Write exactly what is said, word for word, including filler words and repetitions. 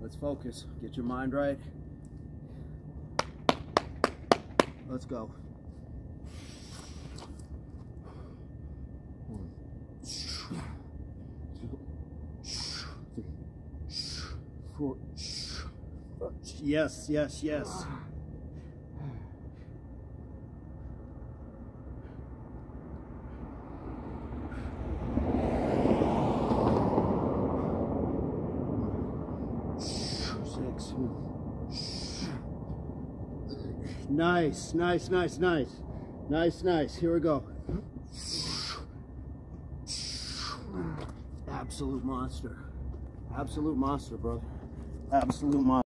Let's focus. Get your mind right. Let's go. One, two, three, four. Yes, yes, yes. Six. Nice, nice, nice, nice. Nice, nice. Here we go. Absolute monster. Absolute monster, brother. Absolute monster.